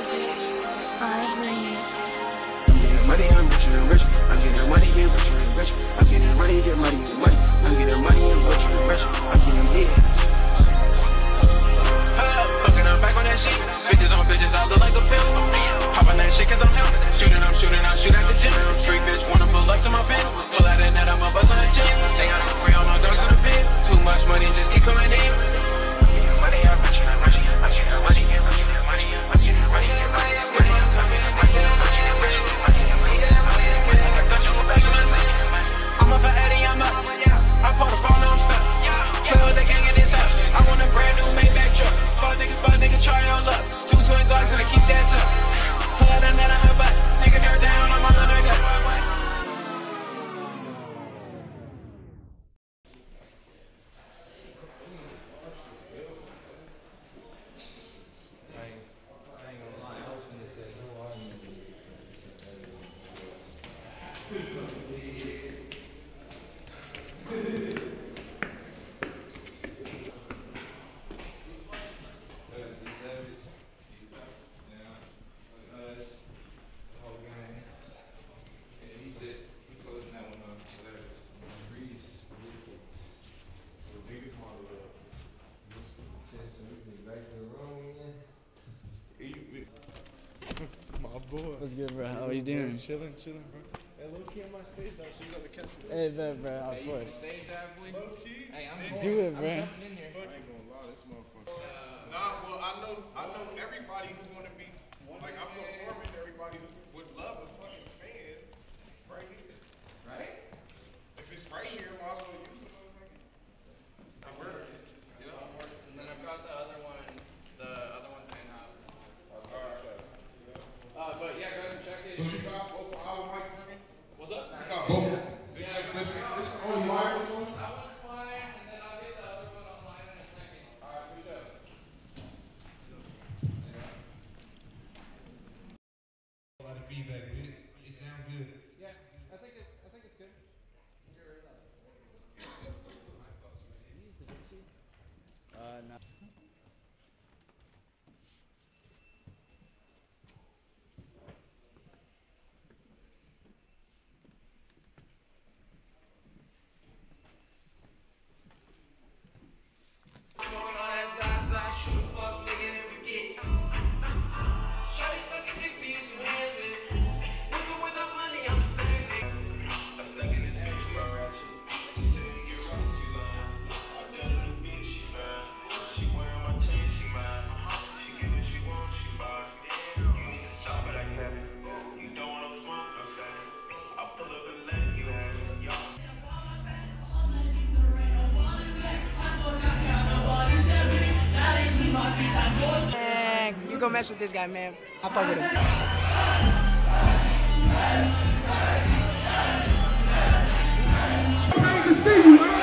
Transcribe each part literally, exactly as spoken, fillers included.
music. I agree. I'm getting money, I'm richer and richer. I'm getting money, get richer and richer. I'm getting money, get money and money. I'm getting money and richer and richer. I'm getting hit. Fucking, I'm back on that shit. Bitches on bitches, I look like a pimp. Hop on that shit cause I'm him. Shooting, I'm shooting, I shoot at the gym. Street bitch wanna pull up to my pen. Pull out that net, I'm a buzz on the chin. They got a free on my dogs in the pen. Too much money, just keep coming in. I'm getting money, I'm richer and richer. I'm getting money, get richer and money. I'm getting money, get money and money. I'm coming in money, I'm richer and richer. I'm getting money, get money and money. I thought you were back on my side. I'm up for Eddie, I'm up. I pull the phone, I'm stuck. Play with the gang in this up. I want a brand new Maybach truck. Fuck niggas, fuck nigga, try your luck. Two twin dogs and I keep that tuck. Pull out a net on her butt. Nigga, they're down, I'm on their guts. What's good, bro? How are you doing? Yeah, chilling, chilling, bro. Hey, low key on my stage though, so you got to catch it. Hey, bro, bro, of hey, course. Stage dive, boy. Low key. Hey, I'm Do going. it, bro. I'm jumping in here. I ain't gonna lie, this motherfucker. Uh, nah, well, I know, I know everybody who wanna be, like, I'm performing to everybody who would love a fucking fan right here. Right? If it's right here, might as well use it, motherfucker. That works. Yeah, that works. And then I've got the other one, the other one's in-house. Alright. Uh, but yeah, go ahead and check it. So you got both of our mics working? What's up? You got both. This is this this the only mic this one? That one's fine, and then I'll get the other one online in a second. Alright, for sure. A lot of feedback, but it, it sounds good. Yeah, I think it, I think it's good. Get rid of that. Uh, no. You go mess with this guy, man. I fuck with him. Great to see you, man.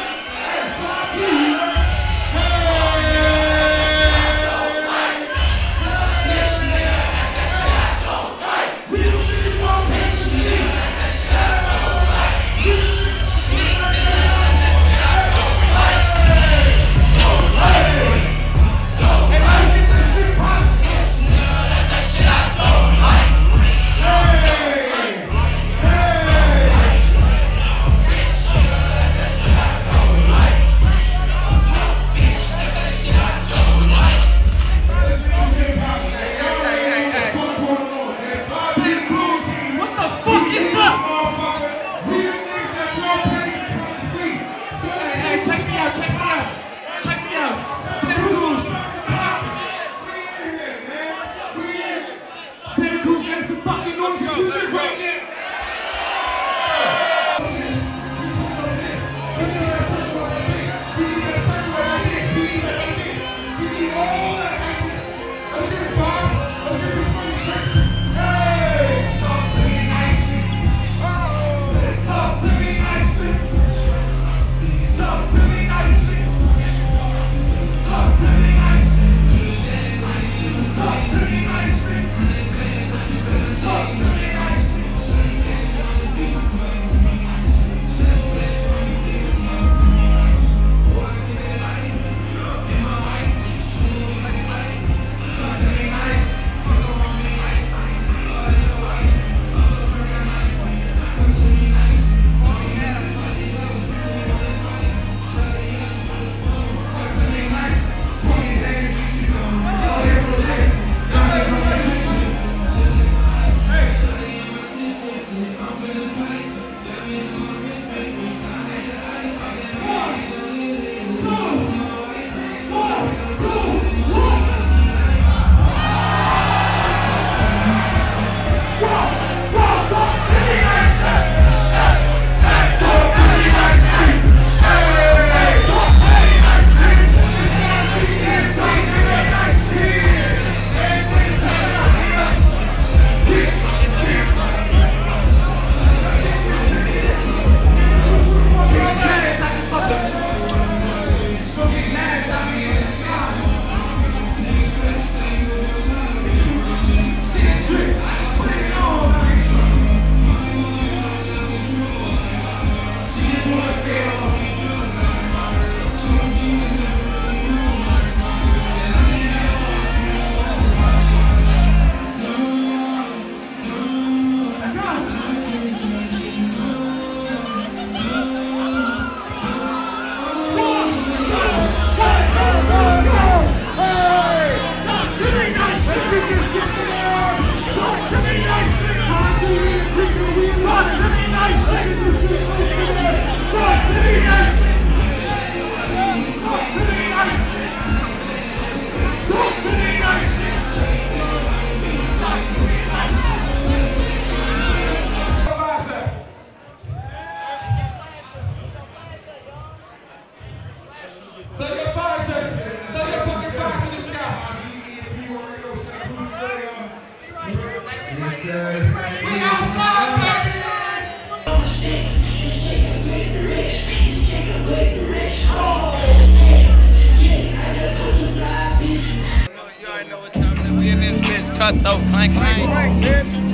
You already know what time it is. We in this bitch, cutthroat, clank, clank.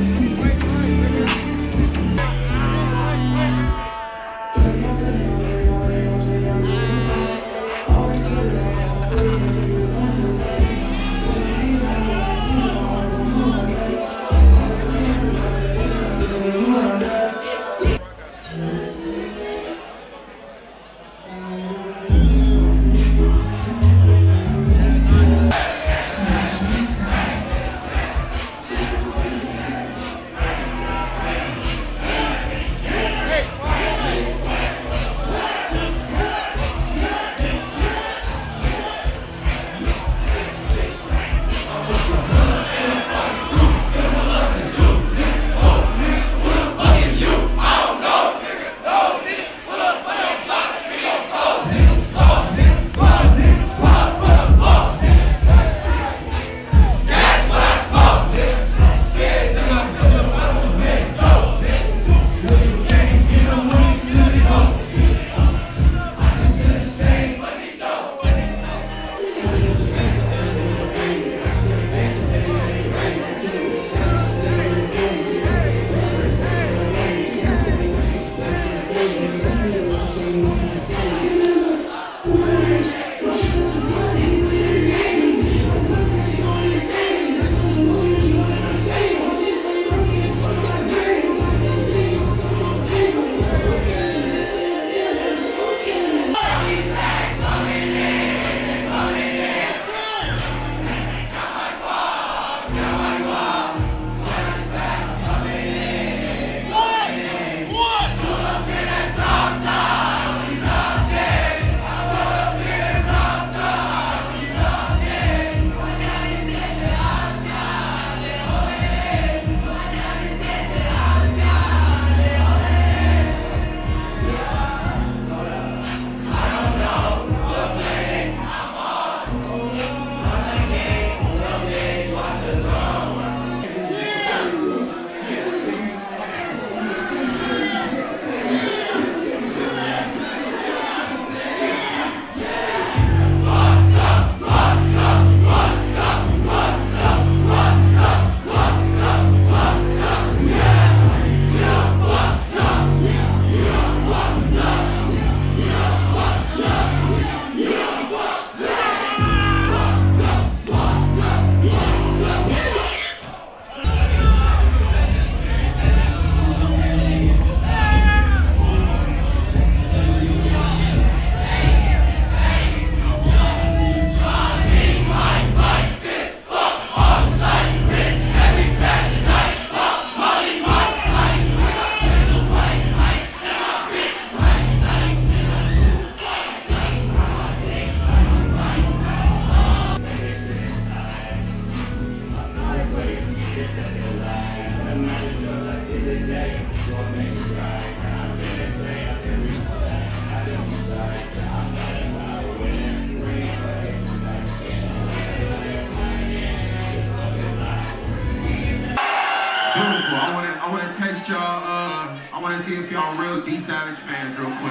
I want to I want to test y'all. Uh, I want to see if y'all real D Savage fans real quick.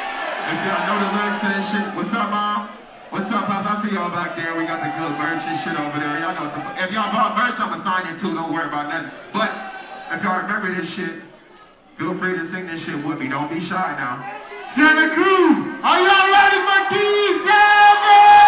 If y'all know the lyrics to this shit, what's up, Mom? What's up, Pops? I see y'all back there. We got the good merch and shit over there. Y'all know what the fuck. If y'all bought merch, I'ma sign it too. Don't worry about nothing. But if y'all remember this shit, feel free to sing this shit with me. Don't be shy now. Santa Cruz, are y'all ready for D Savage?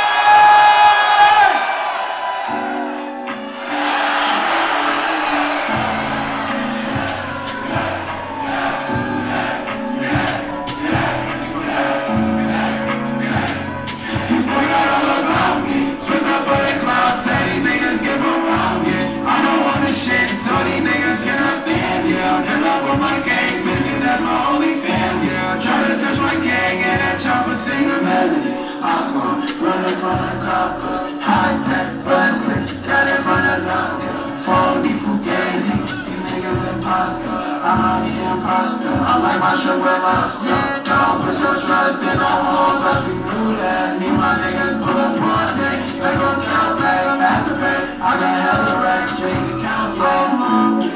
Running from the coppers, high tech, bustin', got it from the lockers, phony fugazi, these niggas imposters, I'm out here imposter, I like my shit with lobster, don't put your trust in a whole cause we knew that, me my niggas pull up one day, they gon' count back, back to pay, I got hella racks, change account, yeah,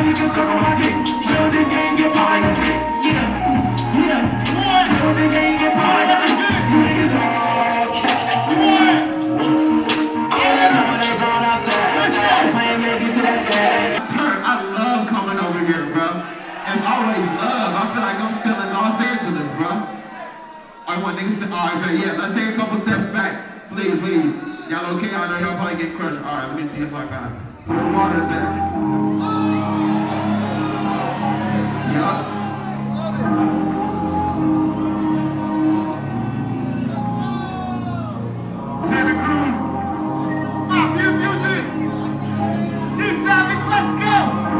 you can suck on my dick. Kill the game, get behind the dick. Yeah, yeah. Kill the game, get behind the dick. You niggas all cat. I love coming over here, bro. It's always love. I feel like I'm still in Los Angeles, bro. I want niggas to, alright, but yeah, let's take a couple steps back. Please, please. Y'all okay? I know y'all probably get crushed. Alright, let me see if I got it. Where the water is at? Yeah. Santa Cruz. Mafia Musik. These topics, let's go!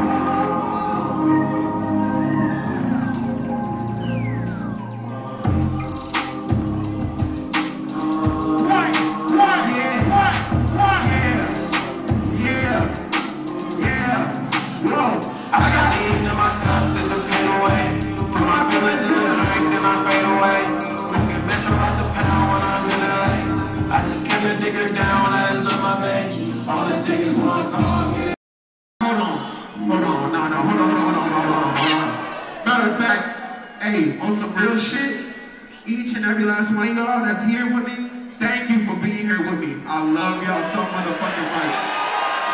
One, one, yeah, one, one, yeah, yeah, yeah. Whoa, I got eating in my cup, sit the pain away. Put my feelings in the drink, then I fade away. Smoking metro out the pound when I'm in L A. I just came to dig her down, I just love my baby. All it takes is one call, yeah. Hold on, hold on, no, no, hold on, hold on, hold on, hold on, hold on. Matter of fact, hey, on some real shit, each and every last one of y'all that's here with me,